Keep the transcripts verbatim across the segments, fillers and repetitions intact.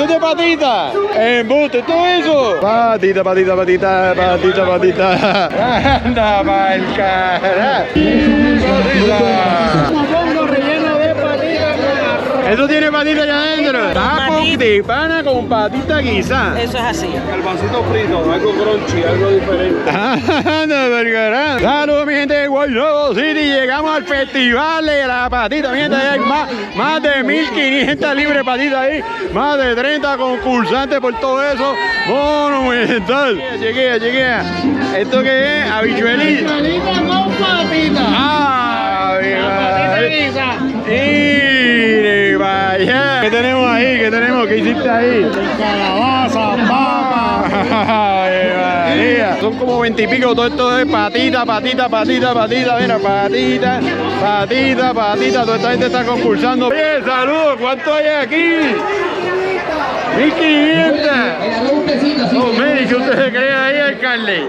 de patita. Embuste, todo eso. Patita, patita, patita, patita, patita. Anda pa'l carajo. Patita. Mofongo relleno de patitas con arroz. Eso tiene patita allá adentro. Tacos de pana con patita guisada. Eso es así. Calvancito frito, algo crunchy, algo diferente. Anda pa'l carajo. Saludos mi gente de Guaynabo City. Llegamos al festival de la patita. Mi gente, ahí hay más, más de mil quinientas libres patitas ahí. Más de treinta concursantes por todo eso. Monumental. Llegué, llegué. ¿Esto qué es? Habichuelita. Patita con patita. ¡Ah! Patita guisa. ¡Mire, vaya! ¿Qué tenemos ahí? ¿Qué tenemos? ¿Qué hiciste ahí? Calabaza, papa. ¡Ay, María! Son como veintipico, todo esto es patita, patita, patita, patita, mira, patita, patita, patita, toda esta gente está concursando. Oye, saludos, ¿cuánto hay aquí? mil quinientas. Oh, mire, ¿qué usted se cree ahí, alcalde?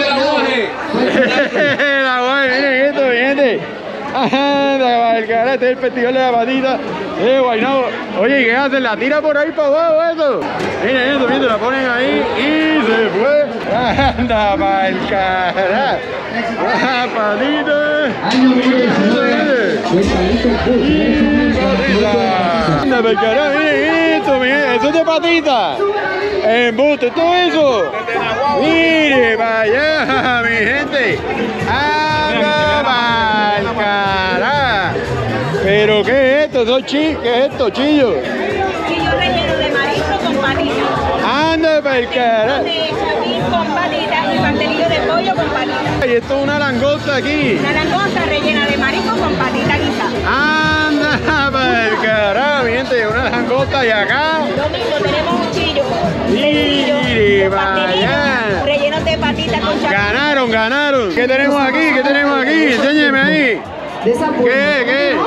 La guay, miren esto, mi gente. Anda, el cara, este es el festival de la patita de Guaynabo. Oye, ¿qué hacen? ¿La tira por ahí para abajo eso? Miren esto, miren, la ponen ahí y se fue. Anda, para el cara. Ah, patita. Anda, para el cara, miren esto, miren, eso es de patita. Embuste, todo eso. Mire, vaya, mi gente. Anda, para el cara. ¿Pero qué es esto? ¿Eso chi? ¿Qué es esto, chillo? Chillo relleno de marisco con patita. Anda, para el cara. De chapín con patita y pastelillo de pollo con patita. Y esto es una langosta aquí. Una langosta rellena de marisco con patita guisada. Anda, para el cara, mi gente, una langosta y acá. Lo mismo, tenemos un chillo. Mire, vaya. Rellenos de patita con chapín. Ganaron, ganaron. ¿Qué tenemos aquí? ¿Qué tenemos aquí? Enséñeme ahí. ¿Qué? ¿Qué?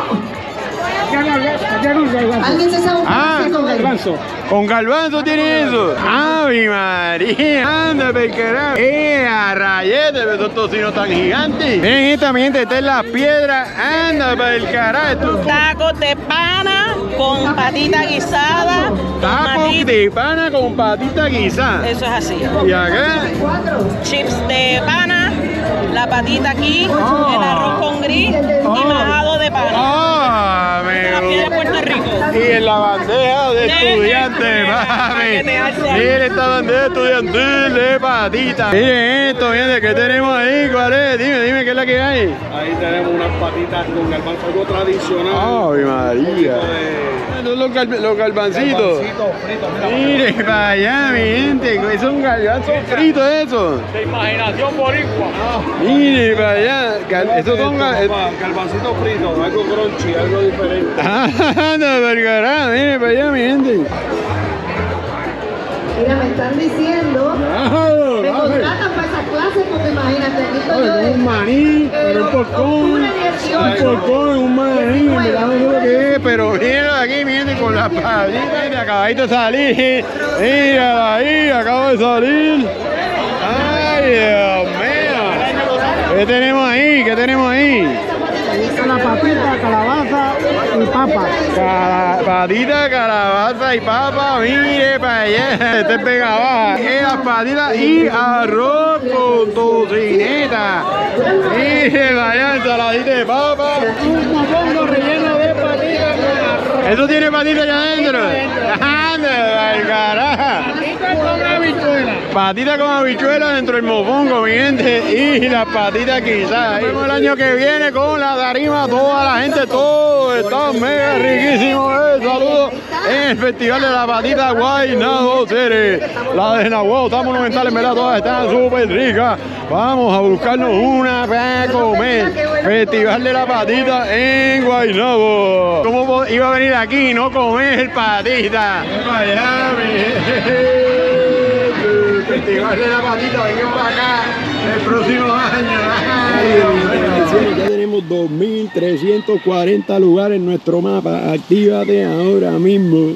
¿Alguien se sabe un Ah, con garbanzo? con garbanzo tiene eso. ¡Ave María! ¡Anda, pecará! ¡Eh, a rayete! Pero estos tocinos tan gigantes. Miren esta, mi gente, esta es la piedra. ¡Anda, para el carajo! Tacos de pana con patita guisada. Tacos de pana con patita guisada. Eso es así. ¿Y acá? Chips de pana, la patita aquí, Oh. el arroz con gris Oh. y majado de pana. ¡Ah, De la piedra de Puerto Rico. Y en la bandeja de estudiantes, mami. Miren esta bandeja estudiantil de patita. Miren esto, miren, ¿qué tenemos ahí? ¿Cuál es? Dime, dime, ¿qué es la que hay? Ahí tenemos unas patitas con garbanzo, algo tradicional. ¡Ay, María! De Estos son los, gal- los garbancitos. garbancito frito, mira. Mire para allá, mi gente. Eso es un garbanzo frito, eso. De imaginación boricua. Mire para allá. Gal- Esos son gal- Papá, garbancito frito, algo crunchy, algo diferente. Anda, vergará. Mire para allá, mi gente. Mira, me están diciendo, Claro, me claro. contratan para esa clase porque imagínate, aquí estoy yo Ay, de un maní, pero un porcón, octubre un dieciocho. porcón, un maní, mira no sé lo que es, pero mira aquí, miren, con las palitas, acabadito de salir, mira ahí, acabo de salir, ay, Dios mío, ¿qué tenemos ahí? ¿Qué tenemos ahí? La patita, calabaza y papa. Cala- patita, calabaza y papa, mire para allá, este es pega baja, y las patitas y arroz con tocineta, mire para allá, ensaladita de papa. Un mofongo relleno de patitas con arroz. ¿Eso tiene patita allá adentro? ¡Anda, al carajo! Patitas con habichuela. Patita con habichuela dentro del mofongo, mi gente, y las patitas quizás. Nos vemos el año que viene con la tarima, toda la gente, todo está mega riquísimo. Eh. Saludos en el Festival de la Patita Guaynabo City. La de Nahuatl, están monumentales, ¿verdad? Todas están súper ricas. Vamos a buscarnos una para comer. Festival de la Patita en Guaynabo. ¿Cómo iba a venir aquí y no comer patita? Vaya, mi gente. Festival de la Patita, vengan para acá el próximo año. Ya tenemos dos mil trescientos cuarenta lugares en nuestro mapa. Actívate ahora mismo.